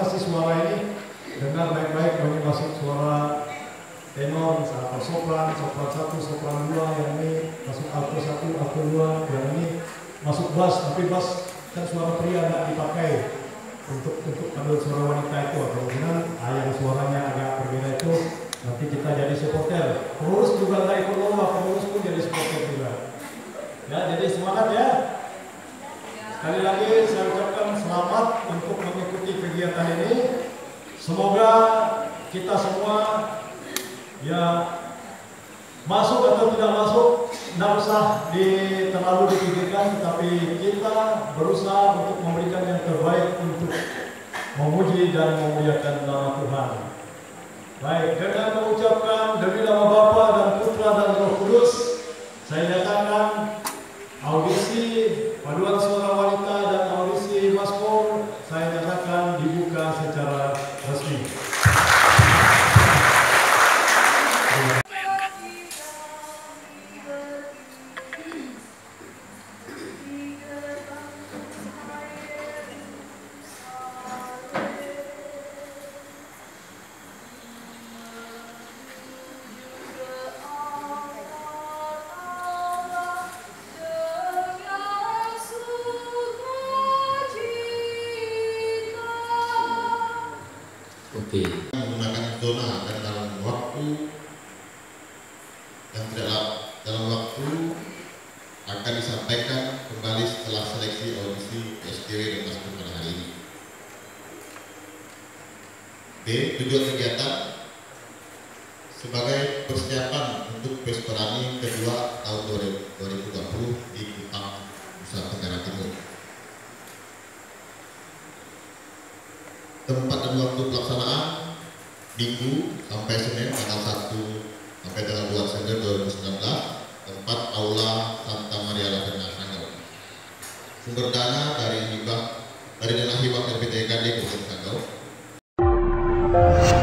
mana sih suara ini? Dengar baik-baik, ini masuk suara tenor, atau sopran 1, sopran 2, yang ini masuk alto 1, alto 2, yang ini masuk bass, tapi bass kan suara pria tidak dipakai untuk ambil suara wanita itu. Kemungkinan yang suaranya agak berbeda itu nanti kita jadi supporter. Pengurus juga tidak ikut lomba, pengurus pun jadi supporter juga. Ya, jadi semangat ya. Sekali lagi saya ucapkan selamat untuk mengikuti kegiatan ini. Semoga kita semua ya masuk atau tidak masuk tidak usah terlalu dipikirkan, tetapi kita berusaha untuk memberikan yang terbaik untuk memuji dan memuliakan nama Tuhan. Baik, dengan mengucapkan demi nama Bapa dan Putra dan Roh Kudus, saya nyatakan audisi paduan suara wanita dan audisi Mazmur saya nyatakan dibuka secara resmi. Menggunakan zona dan dalam waktu yang tidak dalam waktu akan disampaikan kembali setelah seleksi audisi PSDW dan Mazmur pada hari ini. B. Tujuan kegiatan sebagai persiapan untuk Pesperani kedua tahun 2020 di Kupang, Nusa Tenggara Timur. Tempat dan waktu pelaksanaan Minggu sampai Senin tanggal 1 sampai tanggal 2 September 2019, tempat Aula Santa Maria Lavena Sanggau. Sumber dana dari dana hibah RPTKD Kabupaten Sanggau.